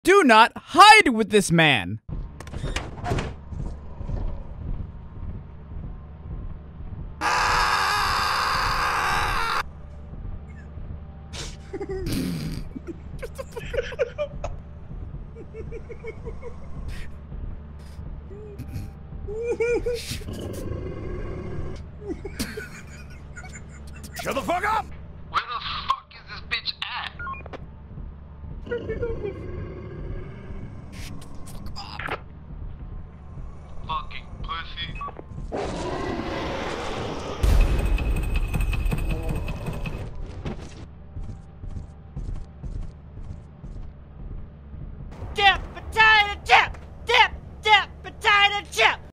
Do not hide with this man. Shut the fuck up! Where the fuck is this bitch at? Fucking pussy.